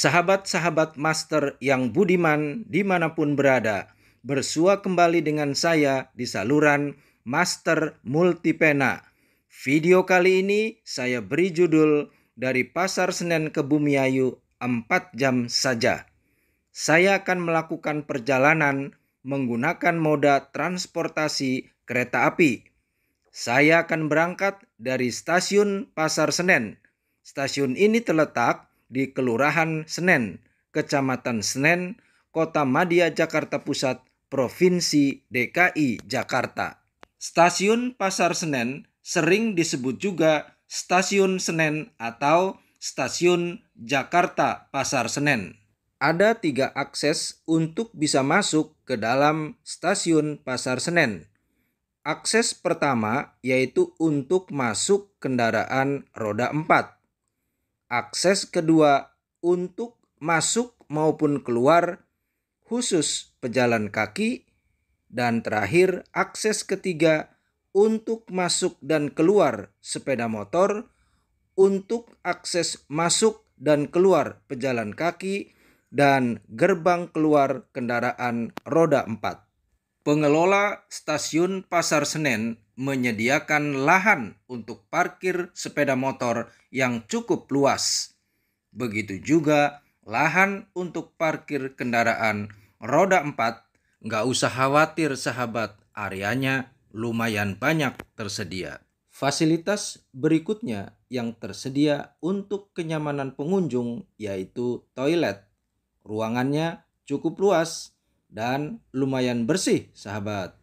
Sahabat-sahabat master yang budiman dimanapun berada, bersua kembali dengan saya di saluran Master Multipena. Video kali ini saya beri judul Dari Pasar Senen ke Bumiayu 4 jam saja. Saya akan melakukan perjalanan menggunakan moda transportasi kereta api. Saya akan berangkat dari stasiun Pasar Senen. Stasiun ini terletak di Kelurahan Senen, Kecamatan Senen, Kota Madia, Jakarta Pusat, Provinsi DKI Jakarta. Stasiun Pasar Senen sering disebut juga Stasiun Senen atau Stasiun Jakarta Pasar Senen. Ada 3 akses untuk bisa masuk ke dalam Stasiun Pasar Senen. Akses pertama yaitu untuk masuk kendaraan roda 4. Akses kedua untuk masuk maupun keluar khusus pejalan kaki. Dan terakhir akses ketiga untuk masuk dan keluar sepeda motor, untuk akses masuk dan keluar pejalan kaki, dan gerbang keluar kendaraan roda 4. Pengelola Stasiun Pasar Senen menyediakan lahan untuk parkir sepeda motor yang cukup luas. Begitu juga lahan untuk parkir kendaraan roda 4. Nggak usah khawatir sahabat, areanya lumayan banyak tersedia. Fasilitas berikutnya yang tersedia untuk kenyamanan pengunjung yaitu toilet. Ruangannya cukup luas dan lumayan bersih sahabat.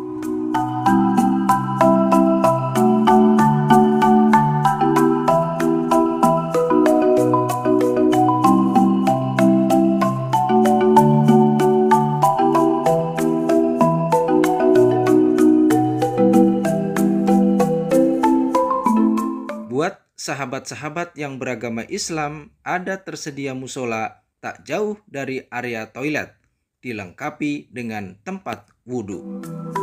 Buat sahabat-sahabat yang beragama Islam, ada tersedia musola tak jauh dari area toilet, dilengkapi dengan tempat wudhu.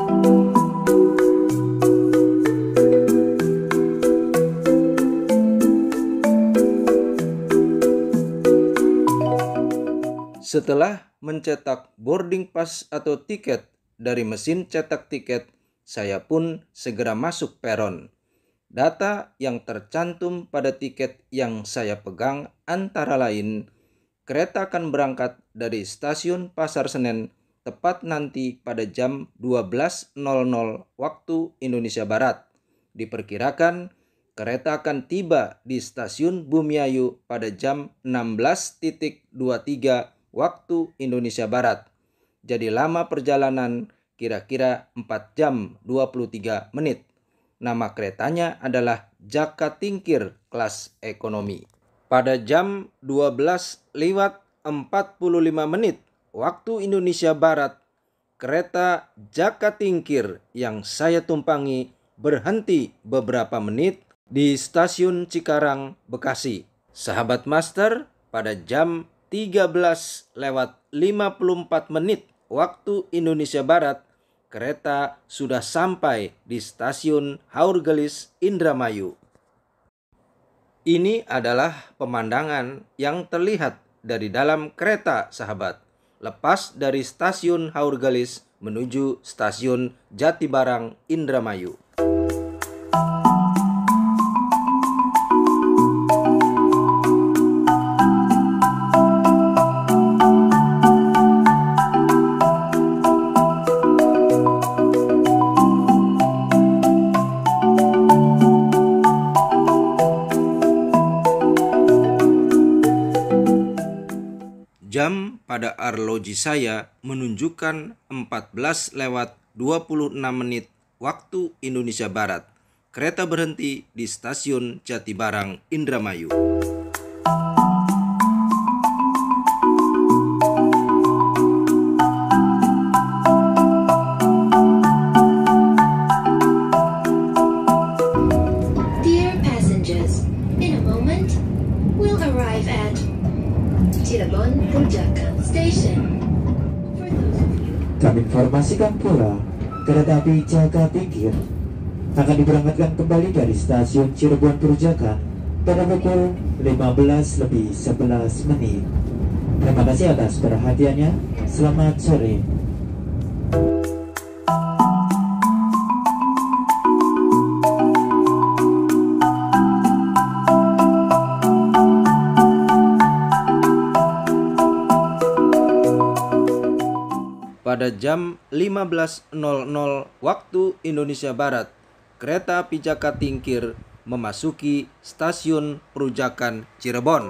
Setelah mencetak boarding pass atau tiket dari mesin cetak tiket, saya pun segera masuk peron. Data yang tercantum pada tiket yang saya pegang antara lain, kereta akan berangkat dari stasiun Pasar Senen tepat nanti pada jam 12.00 waktu Indonesia Barat. Diperkirakan kereta akan tiba di stasiun Bumiayu pada jam 16.23 waktu Indonesia Barat. Jadi lama perjalanan kira-kira 4 jam 23 menit. Nama keretanya adalah Jakatingkir kelas ekonomi. Pada jam 12:45 waktu Indonesia Barat, kereta Jakatingkir yang saya tumpangi berhenti beberapa menit di stasiun Cikarang, Bekasi. Sahabat master, pada jam 13:54 waktu Indonesia Barat, kereta sudah sampai di stasiun Haurgelis, Indramayu. Ini adalah pemandangan yang terlihat dari dalam kereta sahabat, lepas dari stasiun Haurgelis menuju stasiun Jatibarang, Indramayu. Jam pada arloji saya menunjukkan 14:26 waktu Indonesia Barat. Kereta berhenti di stasiun Jatibarang, Indramayu. Dear passengers, in a moment we'll arrive at Cirebon Purjaka Station. Kami informasikan pula, kereta api Jakatingkir akan diberangkatkan kembali dari stasiun Cirebon Purjaka pada pukul 15:11. Terima kasih atas perhatiannya. Selamat sore. Pada jam 15.00 waktu Indonesia Barat, kereta api Jakatingkir memasuki stasiun Perujakan Cirebon.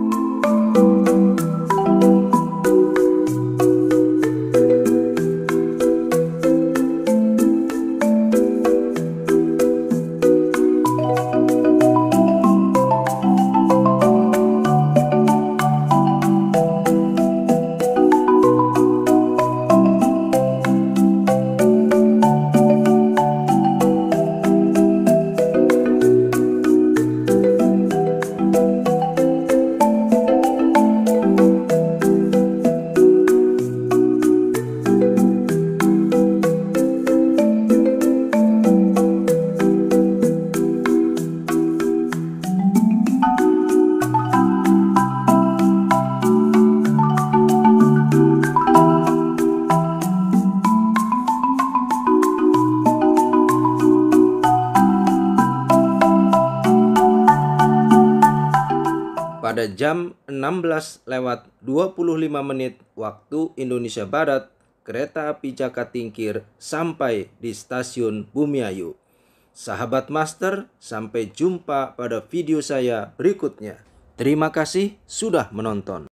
Pada jam 16:25 waktu Indonesia Barat, kereta api Jakatingkir sampai di stasiun Bumiayu. Sahabat Master, sampai jumpa pada video saya berikutnya. Terima kasih sudah menonton.